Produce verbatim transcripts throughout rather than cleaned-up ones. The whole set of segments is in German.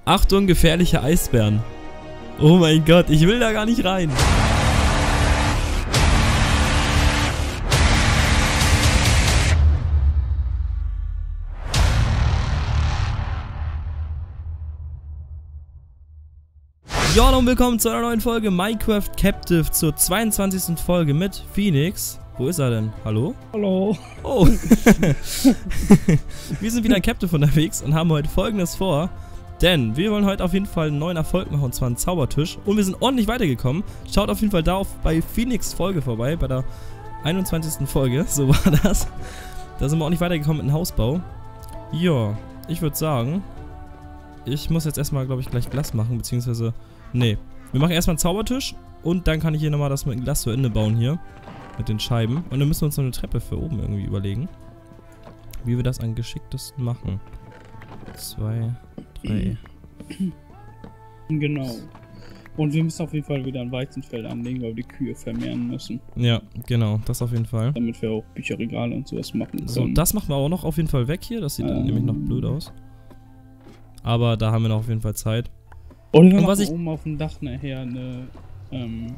Achtung, gefährliche Eisbären. Oh mein Gott, ich will da gar nicht rein. Ja, und willkommen zu einer neuen Folge Minecraft Captive, zur zweiundzwanzigsten Folge mit Phoenix. Wo ist er denn? Hallo? Hallo. Oh. Wir sind wieder in Captive unterwegs und haben heute Folgendes vor. Denn wir wollen heute auf jeden Fall einen neuen Erfolg machen, und zwar einen Zaubertisch. Und wir sind ordentlich weitergekommen. Schaut auf jeden Fall da auf bei Phoenix Folge vorbei, bei der einundzwanzigsten Folge. So war das. Da sind wir ordentlich weitergekommen mit dem Hausbau. Ja, ich würde sagen, ich muss jetzt erstmal, glaube ich, gleich Glas machen, beziehungsweise, nee. Wir machen erstmal einen Zaubertisch und dann kann ich hier nochmal das mit dem Glas zu Ende bauen hier. Mit den Scheiben. Und dann müssen wir uns noch eine Treppe für oben irgendwie überlegen. Wie wir das am geschicktesten machen. Zwei, drei. Genau. Und wir müssen auf jeden Fall wieder ein Weizenfeld anlegen, weil wir die Kühe vermehren müssen. Ja, genau, das auf jeden Fall. Damit wir auch Bücherregale und sowas machen können. So, das machen wir auch noch auf jeden Fall weg hier. Das sieht ähm, dann nämlich noch blöd aus. Aber da haben wir noch auf jeden Fall Zeit. Oder wir und machen was ich oben auf dem Dach nachher eine, ähm,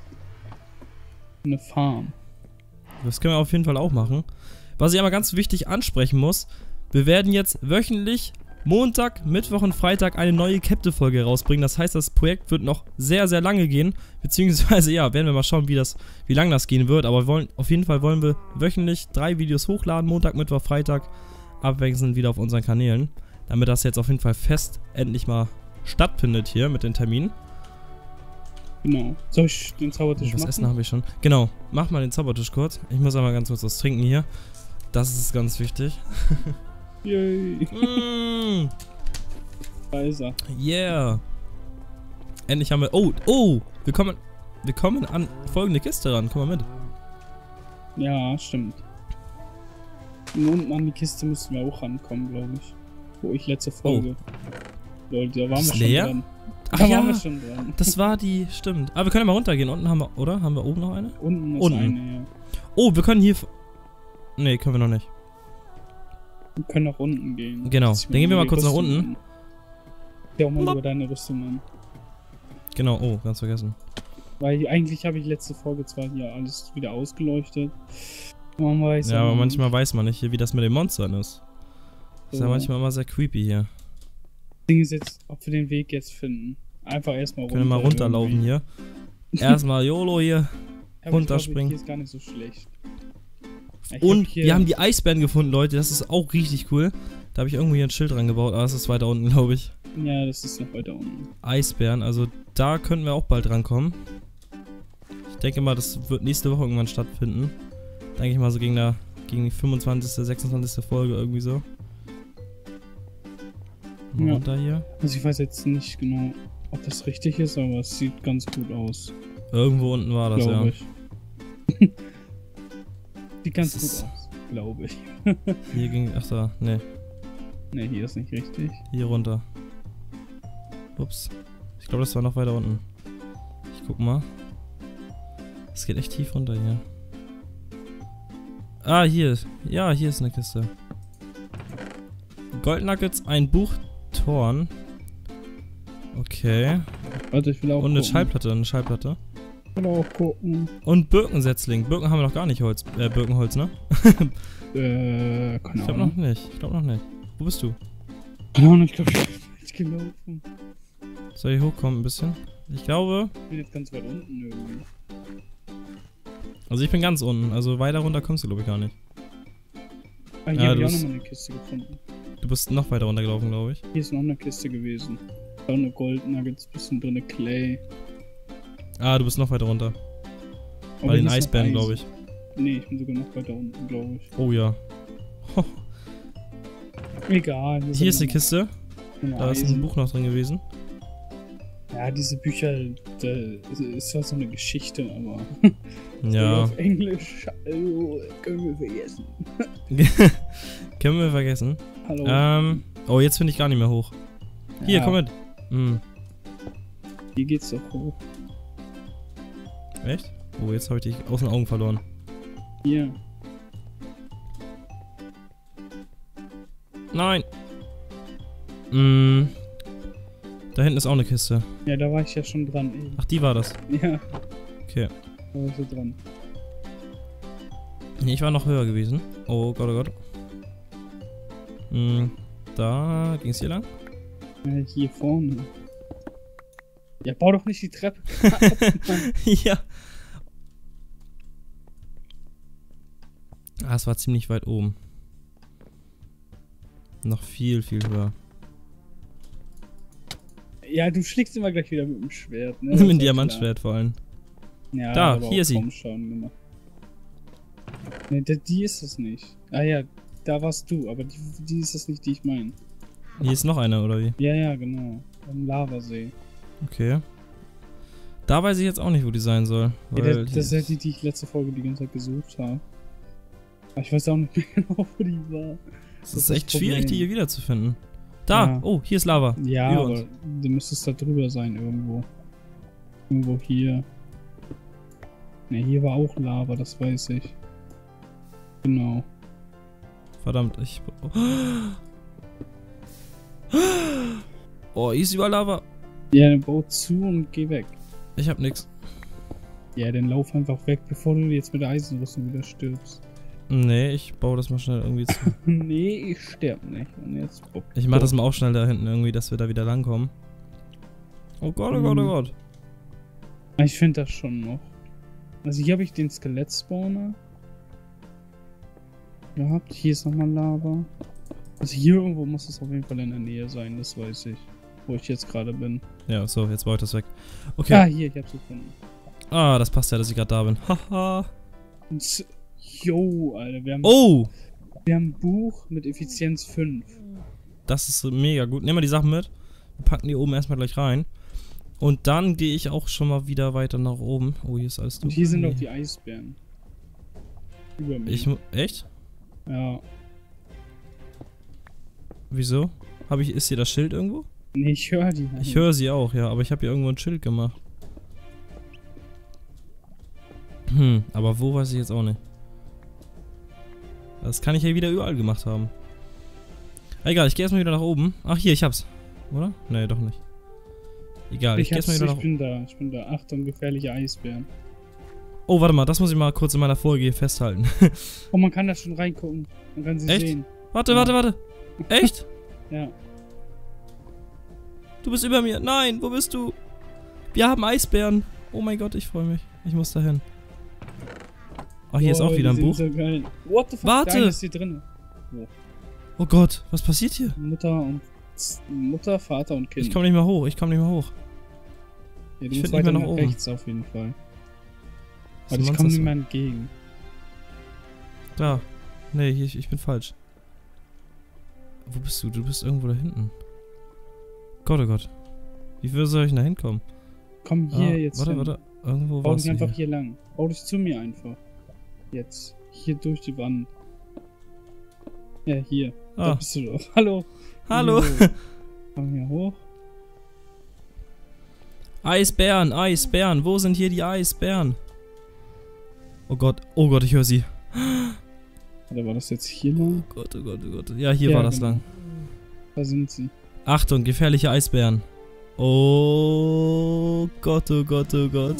eine Farm. Das können wir auf jeden Fall auch machen. Was ich aber ganz wichtig ansprechen muss, wir werden jetzt wöchentlich Montag, Mittwoch und Freitag eine neue Captive-Folge rausbringen. Das heißt, das Projekt wird noch sehr, sehr lange gehen. Beziehungsweise, ja, werden wir mal schauen, wie das, wie lang das gehen wird. Aber wir wollen, auf jeden Fall wollen wir wöchentlich drei Videos hochladen. Montag, Mittwoch, Freitag. Abwechselnd wieder auf unseren Kanälen. Damit das jetzt auf jeden Fall fest endlich mal stattfindet hier mit den Terminen. Genau. Soll ich den Zaubertisch das machen? Das Essen habe ich schon. Genau. Mach mal den Zaubertisch kurz. Ich muss einmal ganz kurz was trinken hier. Das ist ganz wichtig. Yay. Mm. Da ist er. Yeah. Endlich haben wir... Oh, oh. Wir kommen, wir kommen an folgende Kiste ran. Komm mal mit. Ja, stimmt. Und unten an die Kiste müssen wir auch rankommen, glaube ich. Wo ich letzte Folge... Oh. Leute, da waren wir schon leer? dran. Ach Da ja, waren wir schon dran. Das war die... Stimmt. Aber wir können ja mal runtergehen. Unten haben wir... Oder? Haben wir oben noch eine? Unten ist Unten. eine, ja. Oh, wir können hier... Nee, können wir noch nicht. Wir können nach unten gehen. Genau. Dann gehen wir mal kurz nach unten. Ja, auch mal über deine Rüstung an. Genau. Oh, ganz vergessen. Weil eigentlich habe ich letzte Folge zwar hier alles wieder ausgeleuchtet. Man weiß ja, aber nicht. manchmal weiß man nicht, wie das mit den Monstern ist. Ist So. ja manchmal immer sehr creepy hier. Das Ding ist jetzt, ob wir den Weg jetzt finden. Einfach erstmal runter. Können wir mal runterlaufen hier. Erstmal YOLO hier. Ja, runterspringen. Hier ist gar nicht so schlecht. Ich Und hab hier wir haben die Eisbären gefunden, Leute. Das ist auch richtig cool. Da habe ich irgendwo hier ein Schild dran gebaut. Aber das ist weiter unten, glaube ich. Ja, das ist noch weiter unten. Eisbären. Also da könnten wir auch bald rankommen. Ich denke mal, das wird nächste Woche irgendwann stattfinden. Denke ich mal so gegen, der, gegen die fünfundzwanzigste, sechsundzwanzigste Folge irgendwie so. Mal Ja. runter hier. Also ich weiß jetzt nicht genau, ob das richtig ist, aber es sieht ganz gut aus. Irgendwo unten war das, ja. Ich. Sieht ganz Das gut ist- aus, glaube ich. Hier ging... Ach da, ne. Ne, hier ist nicht richtig. Hier runter. Ups. Ich glaube, das war noch weiter unten. Ich guck mal. Es geht echt tief runter hier. Ah, hier. Ja, hier ist eine Kiste. Goldnuggets, ein Buch, Thorn. Okay. Warte, ich will auch Und eine gucken. Schallplatte, eine Schallplatte. Ich will auch gucken. Und Birkensetzling. Birken haben wir noch gar nicht Holz. Äh, Birkenholz, ne? Äh, keine Ich glaube Ahnung. noch nicht. Ich glaube noch nicht. Wo bist du? Keine Ahnung, ich glaube, ich bin nicht gelaufen. Soll ich hochkommen ein bisschen? Ich glaube... Ich bin jetzt ganz weit unten irgendwie. Also ich bin ganz unten. Also weiter runter kommst du, glaube ich, gar nicht. Ah, hier Ja, habe du ich auch bist- nochmal eine Kiste gefunden. Du bist noch weiter runtergelaufen, glaube ich. Hier ist noch eine Kiste gewesen. Da eine Goldnuggets, bisschen drinne Clay. Ah, du bist noch weiter runter. Aber Bei den hier ist noch Eisbären, Eis. glaube ich. Nee, ich bin sogar noch weiter unten, glaube ich. Oh ja. Egal. Hier ist eine Kiste. eine Da ist ein Eisen. Buch noch drin gewesen. Ja, diese Bücher, da ist zwar so eine Geschichte, aber Ja. auf Englisch, also, können wir vergessen. Können wir vergessen. Hallo. Ähm. Oh, jetzt finde ich gar nicht mehr hoch. Hier, Ja, komm mit. Hm. Hier geht's doch hoch. Echt? Oh, jetzt habe ich dich aus den Augen verloren. Hier. Nein. Mm. Da hinten ist auch eine Kiste. Ja, da war ich ja schon dran. Ey. Ach, die war das. Ja. Okay. Da war ich so dran. Nee, ich war noch höher gewesen. Oh Gott, oh Gott. Hm, da ging es hier lang. Ja, hier vorne. Ja, bau doch nicht die Treppe. Ja. Ah, es war ziemlich weit oben. Noch viel, viel höher. Ja, du schlägst immer gleich wieder mit dem Schwert, ne? Mit dem Diamantschwert vor allem. Ja, da, aber hier auch ist sie. Raumschaden gemacht. Ne, die, die ist es nicht. Ah ja, da warst du, aber die, die ist es nicht, die ich meine. Hier ist noch einer, oder wie? Ja, ja, genau. Am Lavasee. Okay. Da weiß ich jetzt auch nicht, wo die sein soll. Ja, Weil das, das ist ja die, die ich letzte Folge die ganze Zeit gesucht habe. Aber ich weiß auch nicht mehr genau, wo die war. Es Das ist ist echt das schwierig, Problem. die hier wiederzufinden. Da! Ja. Oh, hier ist Lava. Ja, Über aber uns. du müsstest da drüber sein irgendwo. Irgendwo hier. Ne, hier war auch Lava, das weiß ich. Genau. Verdammt, ich... Oh, hier ist überall Lava. Ja, dann bau zu und geh weg. Ich hab nix. Ja, dann lauf einfach weg, bevor du jetzt mit der Eisenrüstung wieder stirbst. Nee, ich baue das mal schnell irgendwie zu. Nee, ich sterb nicht. Und jetzt bupp. Ich mach das mal auch schnell da hinten irgendwie, dass wir da wieder langkommen. Oh Gott, oh Gott, oh Mhm. Gott. Ich finde das schon noch. Also hier habe ich den Skelett-Spawner gehabt. Hier ist nochmal Lava. Also hier irgendwo muss es auf jeden Fall in der Nähe sein, das weiß ich. Wo ich jetzt gerade bin. Ja, so, jetzt baue ich das weg. Okay. Ah, hier, ich hab's gefunden. Ah, das passt ja, dass ich gerade da bin. Haha. Und s- Yo, Alter, wir haben, Oh! wir haben ein Buch mit Effizienz fünf. Das ist mega gut. Nehmen wir die Sachen mit. Wir packen die oben erstmal gleich rein. Und dann gehe ich auch schon mal wieder weiter nach oben. Oh, hier ist alles Und dunkel. hier sind noch die Eisbären. Über mir. Ich mu- Echt? Ja. Wieso? Hab ich, ist hier das Schild irgendwo? Nee, ich höre die. Ich höre sie auch, ja, aber ich habe hier irgendwo ein Schild gemacht. Hm, aber wo weiß ich jetzt auch nicht. Das kann ich ja wieder überall gemacht haben. Egal, ich gehe erstmal wieder nach oben. Ach, hier, ich hab's. Oder? Nee, doch nicht. Egal, ich, Ich, gehe erstmal hab's, wieder ich nach bin da, ich bin da. Achtung, gefährliche Eisbären. Oh, warte mal, das muss ich mal kurz in meiner Folge hier festhalten. Oh, man kann da schon reingucken. Man kann sie Echt? sehen. Warte, Ja. warte, warte. Echt? Ja. Du bist über mir. Nein, wo bist du? Wir haben Eisbären. Oh mein Gott, ich freue mich. Ich muss dahin. Oh, hier ist auch Boah, wieder ein die Buch. sind So geil. What the fuck? Warte. Der eine ist hier drin. Oh Gott, was passiert hier? Mutter und Mutter, Vater und Kind. Ich komme nicht mehr hoch, ich komme nicht mehr hoch. ja, du ich musst find nicht mehr weiter nach nach oben. rechts auf jeden Fall. Was Warte, ich meinst komme du? nicht mehr entgegen. Da. Nee, hier, ich, ich bin falsch. Wo bist du? Du bist irgendwo da hinten. Gott, oh Gott. Wie soll ich denn da hinkommen? Komm hier Ah, jetzt Warte, hin. warte. Irgendwo Bau warst dich du einfach hier. hier lang. Bau dich zu mir einfach. Jetzt. Hier durch die Wand. Ja, hier. Da Ah, bist du doch. Hallo. hallo. Jo. Komm hier hoch. Eisbären, Eisbären. Wo sind hier die Eisbären? Oh Gott, oh Gott, ich höre sie. Oder war das jetzt hier lang? Oh Gott, oh Gott, oh Gott. Ja, hier Ja, war das genau. lang. Da sind sie. Achtung, gefährliche Eisbären. Oh Gott, oh Gott, oh Gott.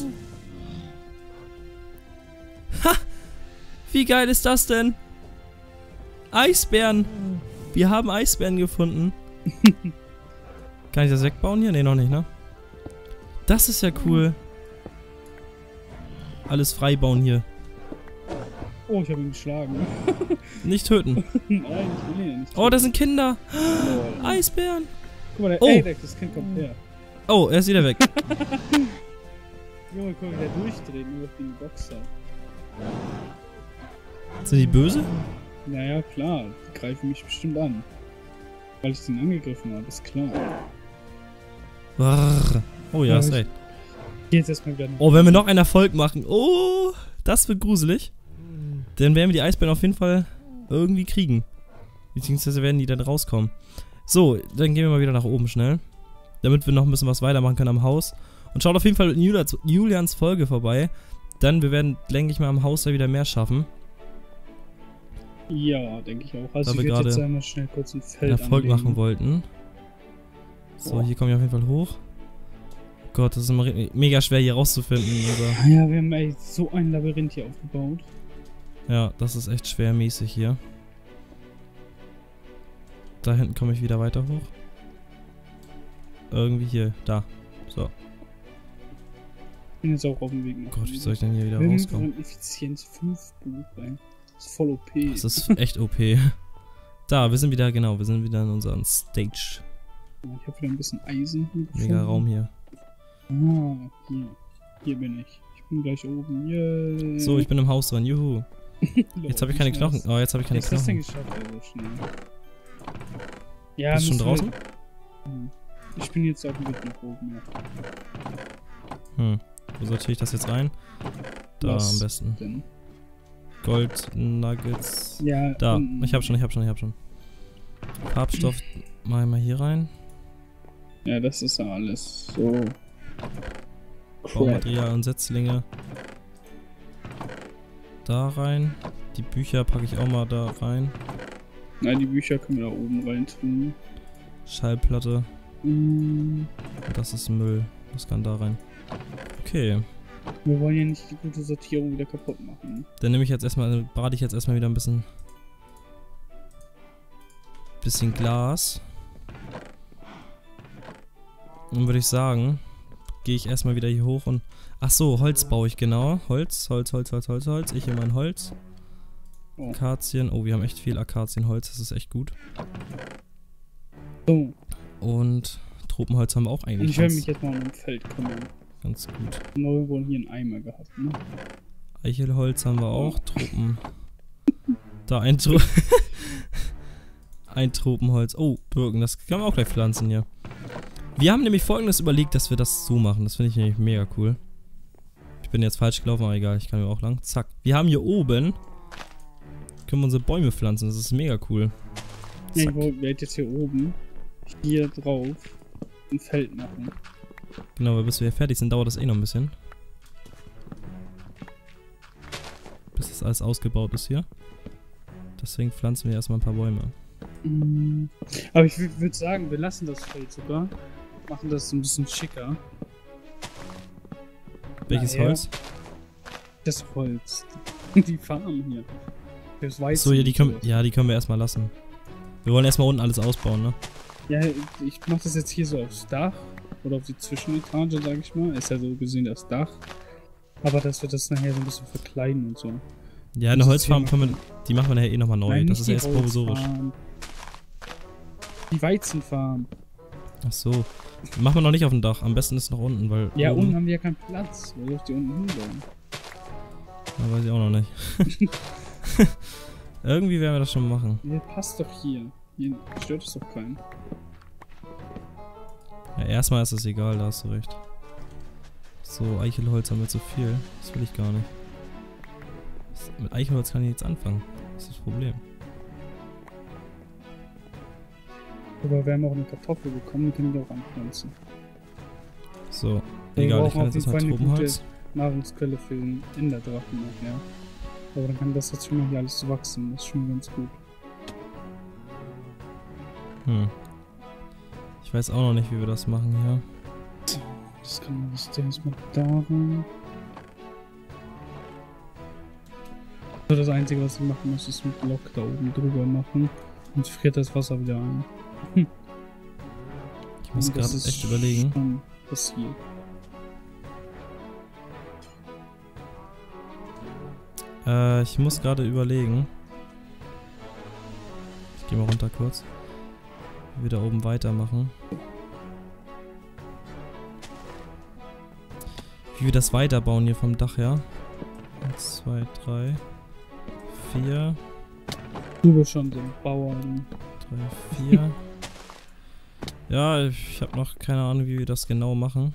Ha! Wie geil ist das denn? Eisbären. Wir haben Eisbären gefunden. Kann ich das wegbauen hier? Ne, noch nicht, ne? Das ist ja cool. Alles frei bauen hier. Oh, ich habe ihn geschlagen. Nicht töten. Nein, ich will ihn nicht. Oh, das sind Kinder. Oh. Eisbären. Guck mal, der Oh. ey, der- das Kind kommt her. Oh, er ist wieder weg. Junge, guck mal, der durchdreht, nur auf den Boxer. Sind die böse? Naja, klar, die greifen mich bestimmt an. Weil ich den angegriffen habe, ist klar. Brrr. Oh ja, Ja, hast ich- recht. Geh jetzt erstmal wieder nach. Oh, wenn wir noch einen Erfolg machen. Oh, das wird gruselig. Dann werden wir die Eisbären auf jeden Fall irgendwie kriegen. Beziehungsweise werden die dann rauskommen. So, dann gehen wir mal wieder nach oben schnell. Damit wir noch ein bisschen was weitermachen können am Haus. Und schaut auf jeden Fall in Julians, Julians Folge vorbei. Dann, wir werden, denke ich mal, am Haus da wieder mehr schaffen. Ja, denke ich auch. Also Da ich wir werde jetzt gerade einmal schnell kurz ein Einen Feld Erfolg anlegen. machen wollten. So, hier komme ich auf jeden Fall hoch. Gott, das ist immer mega schwer hier rauszufinden. Also. Ja, wir haben echt so ein Labyrinth hier aufgebaut. Ja, das ist echt schwermäßig hier. Da hinten komme ich wieder weiter hoch. Irgendwie hier, da. So. Ich bin jetzt auch auf dem Weg nach. Gott, wie soll ich denn hier wieder wir rauskommen? haben Effizienz fünf Buch rein. Das ist voll O P. Das ist echt O P. Da, wir sind wieder, genau, wir sind wieder in unserem Stage. Ich habe wieder ein bisschen Eisen hier gefunden. Mega Raum hier. Ah, hier. Hier bin ich. Ich bin gleich oben. Yeah. So, ich bin im Haus dran, juhu. Jetzt habe ich keine Knochen. Oh, jetzt habe ich keine Knochen. Was hast du denn Knochen. geschafft, also schnell? Ja, Bist du schon draußen? Wir... Ich bin jetzt auf dem Weg nach oben, ja. Hm. Wo sortiere ich das jetzt rein? Da Was am besten. Denn? Gold, Nuggets. Ja, da. um, Ich hab schon, ich hab schon, ich hab schon. Farbstoff mach ich mal hier rein. Ja, das ist ja alles so. Baumaterial und Setzlinge. Da rein. Die Bücher packe ich auch mal da rein. Nein, die Bücher können wir da oben rein tun. Schallplatte. Mm. Das ist Müll. Das kann da rein. Okay. Wir wollen ja nicht die gute Sortierung wieder kaputt machen. Dann nehme ich jetzt erstmal, brate ich jetzt erstmal wieder ein bisschen. Bisschen Glas. Dann würde ich sagen, gehe ich erstmal wieder hier hoch und. Ach so, Holz baue ich, genau. Holz, Holz, Holz, Holz, Holz, Holz. Ich hier mein Holz. Oh. Akazien. Oh, wir haben echt viel Akazienholz, das ist echt gut. So. Und Tropenholz haben wir auch eigentlich. Ich werde mich jetzt mal um ein Feld kümmern. Ganz gut. Wir wurden hier einen Eimer gehabt, ne? Eichelholz haben wir auch. Tropen. Da ein Tro Ein Tropenholz. Oh, Birken, das kann man auch gleich pflanzen hier. Wir haben nämlich Folgendes überlegt, dass wir das so machen. Das finde ich nämlich mega cool. Ich bin jetzt falsch gelaufen, aber egal, ich kann mir auch lang. Zack. Wir haben hier oben, können wir unsere Bäume pflanzen. Das ist mega cool. Ja, ich werde jetzt hier oben, hier drauf, ein Feld machen. Genau, weil bis wir hier fertig sind, dauert das eh noch ein bisschen. Bis das alles ausgebaut ist hier. Deswegen pflanzen wir erstmal ein paar Bäume. Mhm. Aber ich würde sagen, wir lassen das Feld sogar. Machen das ein bisschen schicker. Welches Naja. Holz? Das Holz. Die Farm hier. Das Weiße. So, ja die, können, ja, die können wir erstmal lassen. Wir wollen erstmal unten alles ausbauen, ne? Ja, ich mach das jetzt hier so aufs Dach. Oder auf die Zwischenetage, sag ich mal. Ist ja so gesehen das Dach. Aber dass wir das nachher so ein bisschen verkleiden und so. Ja, eine Holzfarm können wir, die machen wir nachher eh nochmal neu. Nein, das ist die erst provisorisch. Die Weizenfarm. Ach so. Machen wir noch nicht auf dem Dach. Am besten ist noch unten, weil. Ja, oben, unten haben wir ja keinen Platz. Wo soll ich die unten hinbauen? Ja, weiß ich auch noch nicht. Irgendwie werden wir das schon machen. Ja, passt doch hier. Hier stört es doch keinen. Ja, erstmal ist es egal, da hast du recht. So, Eichelholz haben wir zu viel. Das will ich gar nicht. Das, mit Eichelholz kann ich nichts anfangen. Das ist das Problem. Aber wir haben auch eine Kartoffel bekommen, die können wir auch anpflanzen. So, Wir egal, ich brauchen kann auf jetzt jeden erstmal Fall eine Tropenholz. gute Nahrungsquelle für den Enderdrachen nachher. Aber dann kann das jetzt schon mal hier alles so wachsen. Das ist schon ganz gut. Hm. Ich weiß auch noch nicht, wie wir das machen hier. So, das kann man das erstmal da rein. So, das Einzige, was ich machen muss, ist mit Block da oben drüber machen. Und friert das Wasser wieder ein. Ich muss Und das gerade ist echt überlegen. schon passiert. Äh, ich muss gerade überlegen. Ich gehe mal runter kurz. Wie wir da oben weitermachen. Wie wir das weiterbauen hier vom Dach her. Eins, zwei, drei, vier. Du bist schon so ein Bauern. drei, vier. Ja, ich habe noch keine Ahnung, wie wir das genau machen.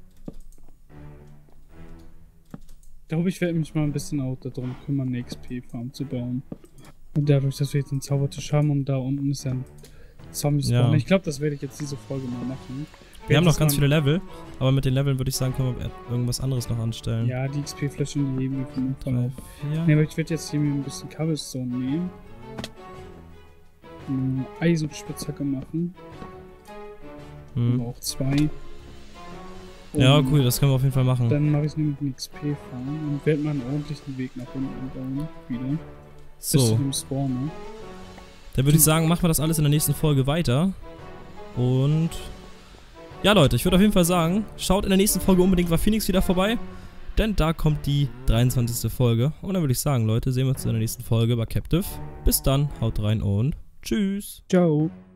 Ich glaube, ich werde mich mal ein bisschen auch darum kümmern, eine X P-Farm zu bauen. Und dadurch, dass wir jetzt einen Zaubertisch haben und da unten ist ja ein Zombie-Spawn. Ja. Ich glaube, das werde ich jetzt diese Folge mal machen. Wir haben noch das ganz mal- viele Level, aber mit den Leveln würde ich sagen, können wir irgendwas anderes noch anstellen. Ja, die X P-Flaschen, die heben wir von drei, Anfang auf. vier. Ne, aber ich werde jetzt hier mir ein bisschen Cobblestone nehmen. Eine Eisenspitzhacke machen. Hm. Aber auch zwei. Ja, Und cool, das können wir auf jeden Fall machen. Dann mache ich nämlich einen X P fahren und werde mal einen ordentlichen Weg nach unten bauen. Wieder. Bis zu So, dem Spawn, ne? dann würde ich sagen, machen wir das alles in der nächsten Folge weiter. Und ja, Leute, ich würde auf jeden Fall sagen, schaut in der nächsten Folge unbedingt bei Phoenix wieder vorbei. Denn da kommt die dreiundzwanzigste Folge. Und dann würde ich sagen, Leute, sehen wir uns in der nächsten Folge bei Captive. Bis dann, haut rein und tschüss. Ciao.